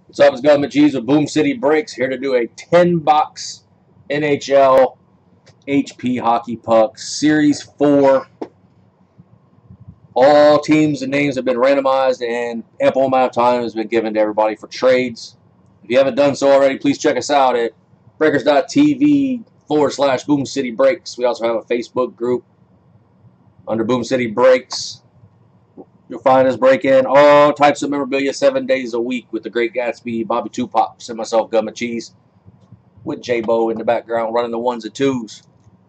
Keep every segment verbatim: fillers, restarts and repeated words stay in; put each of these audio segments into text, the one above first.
What's up, it's Government Cheese with Boom City Breaks, here to do a ten box N H L H P Hockey Puck Series four. All teams and names have been randomized and ample amount of time has been given to everybody for trades. If you haven't done so already, please check us out at breakers.tv forward slash Boom City Breaks. We also have a Facebook group under Boom City Breaks. You'll find us breaking all types of memorabilia seven days a week with the Great Gatsby, Bobby Two Pops, and myself, Government Cheese, with J-Bo in the background running the ones and twos.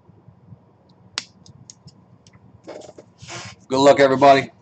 Good luck, everybody.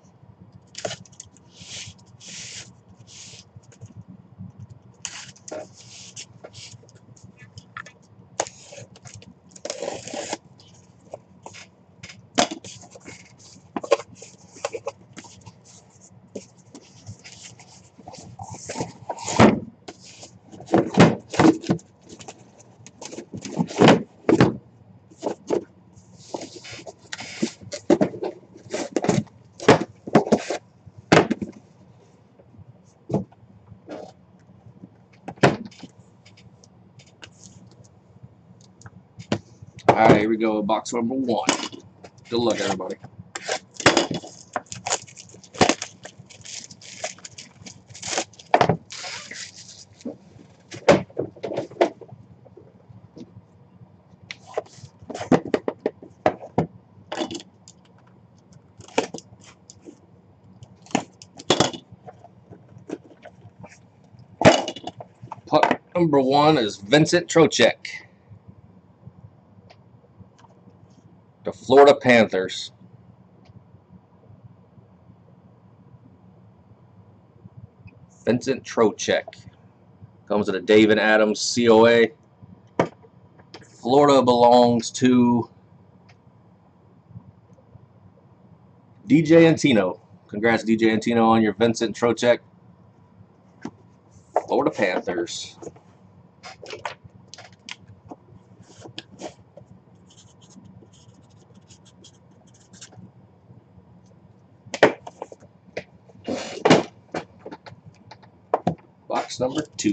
All right, here we go. Box number one. Good luck, everybody. Puck number one is Vincent Trocheck, the Florida Panthers. Vincent Trocheck. Comes with a David Adams C O A. Florida belongs to D J Antino. Congrats, D J Antino, on your Vincent Trocheck. Florida Panthers. Box number two.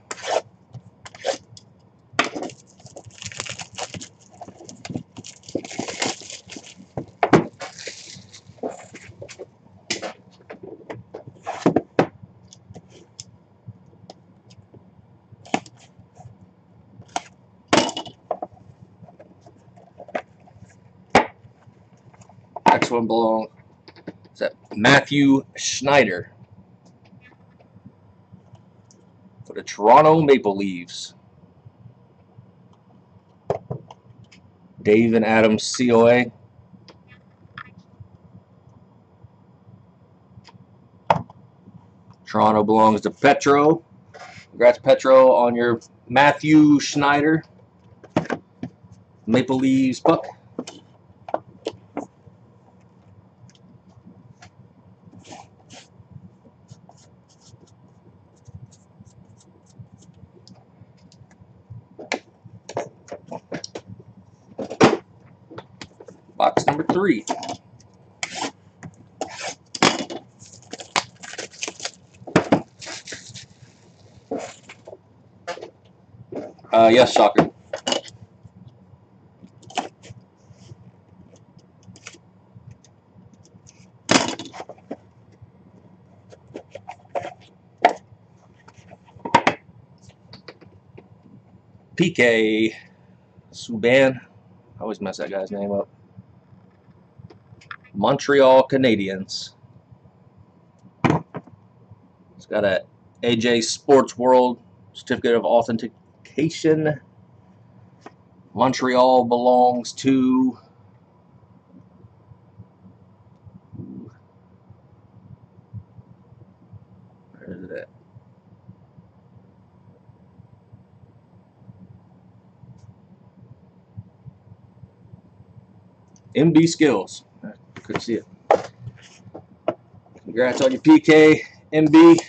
Next one belongs to Matthew Schneider for the Toronto Maple Leafs. David Adams C O A. Toronto belongs to Petro. Congrats, Petro, on your Matthew Schneider Maple Leafs puck. Box number three. Uh, yes, Shocker. P K Subban. I always mess that guy's name up. Montreal Canadiens. It's got a A J Sports World certificate of authentication. Montreal belongs to where is it at? M B Skills. I couldn't see it. Congrats on your P K, M B.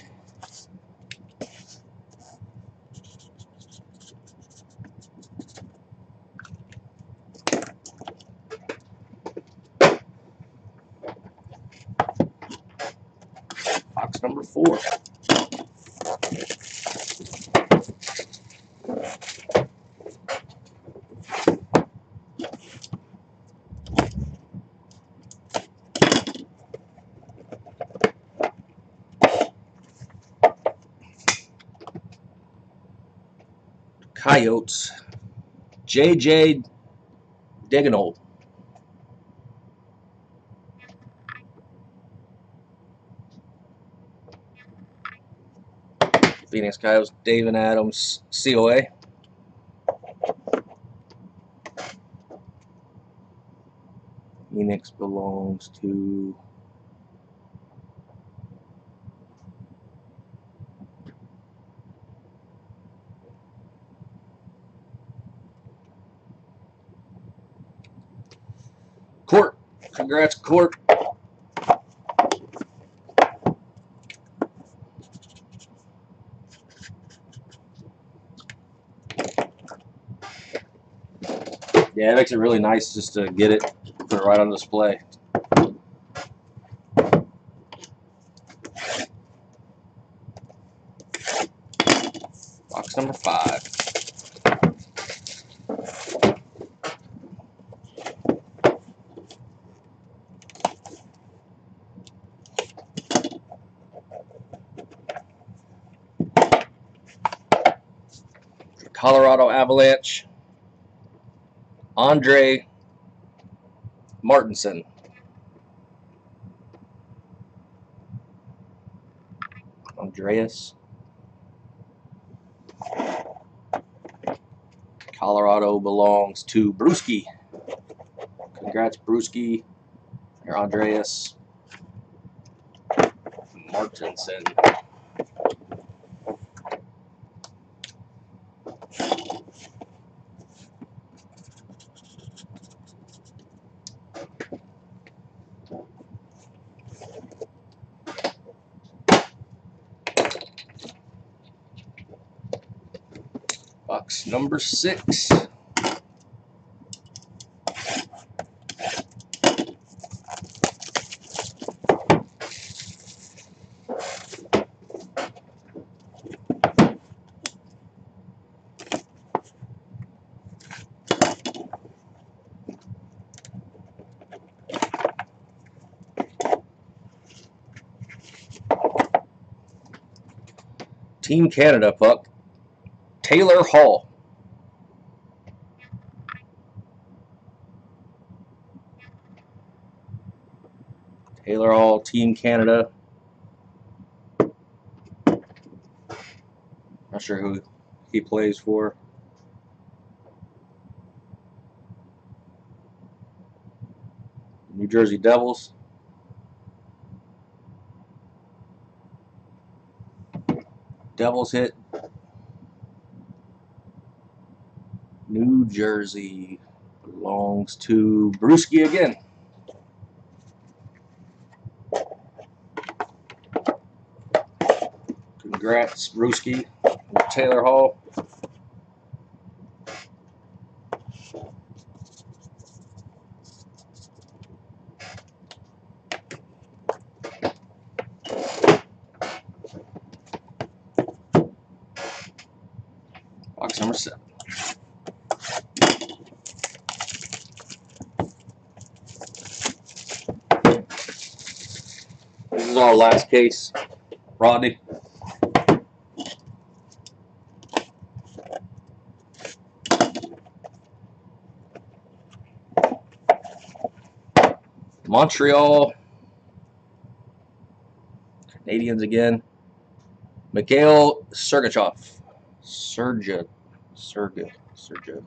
Box number four. Coyotes, J J Diganold. Phoenix Coyotes, David Adams, C O A. Phoenix belongs to Court. Congrats, Court. Yeah, it makes it really nice just to get it, put it right on display. Box number five. Colorado Avalanche, Andre Martinson. Andreas. Colorado belongs to Brewski. Congrats, Brewski. Or Andreas Martinson. Box number six. Team Canada puck, Taylor Hall. Taylor Hall, Team Canada. Not sure who he plays for. New Jersey Devils. Devils hit. New Jersey belongs to Brewski again. Congrats, Brewski. Taylor Hall. Box number seven. This is our last case, Rodney. Montreal Canadiens again. Mikhail Sergachev. Serga. Serga. Serga.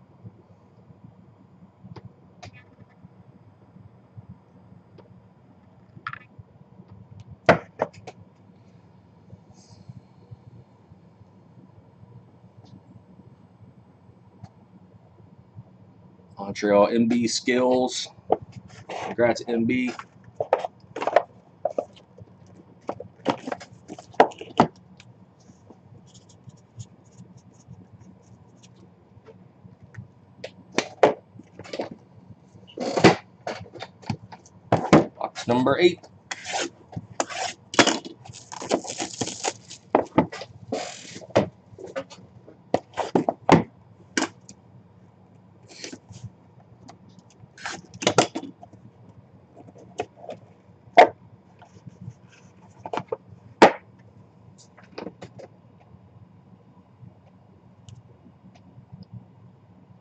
Montreal M B Skills. Congrats, M B. Box number eight.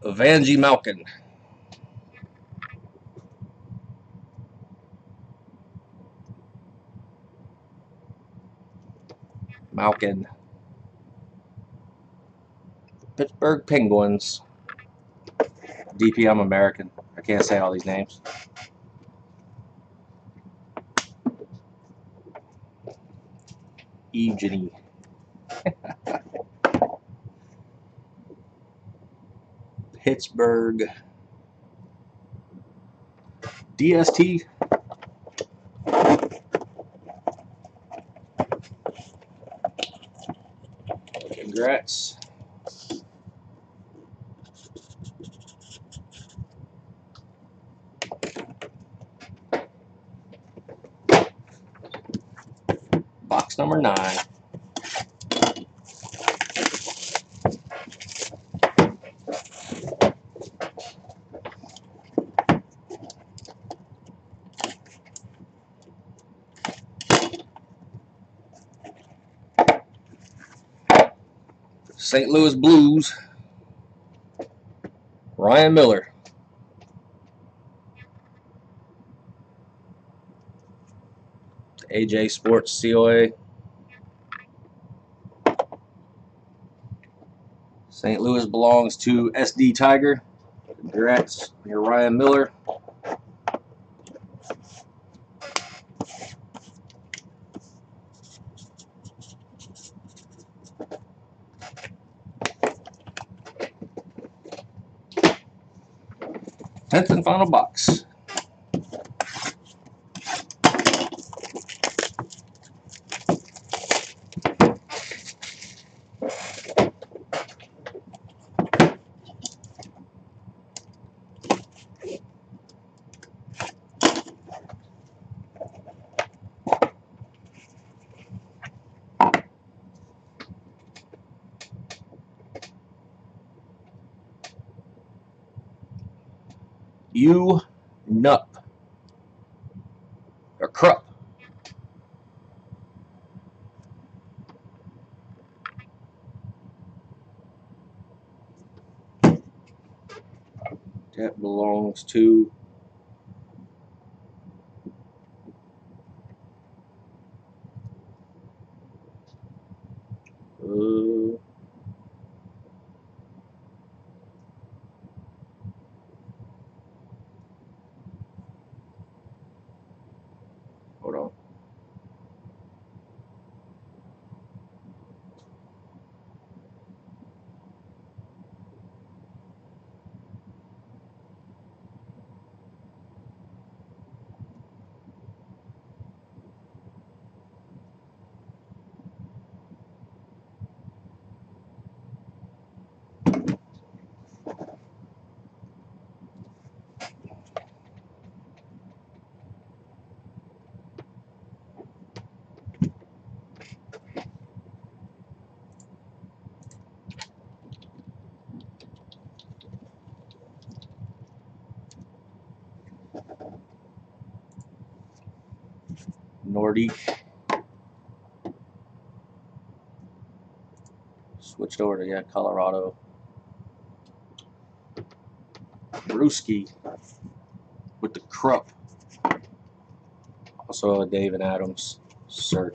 Vanjie Malkin. Malkin. Pittsburgh Penguins. D P, I'm American. I can't say all these names. Evgeny. Pittsburgh. D S T. Congrats. Box number nine. Saint Louis Blues. Ryan Miller. A J Sports C O A. Saint Louis belongs to S D Tiger. Congrats, you're Ryan Miller. Tenth and final box. U Nup or Krupp. That belongs to uh, hold on. Nordique. Switched over to, yeah, Colorado. Brewski with the Krupp. Also a David Adams cert.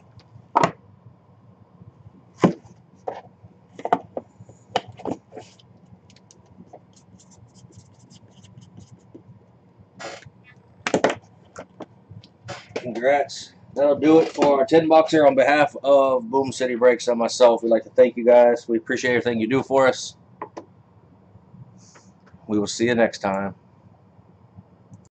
Congrats. That'll do it for our ten boxer. On behalf of Boom City Breaks and myself, we'd like to thank you guys. We appreciate everything you do for us. We will see you next time.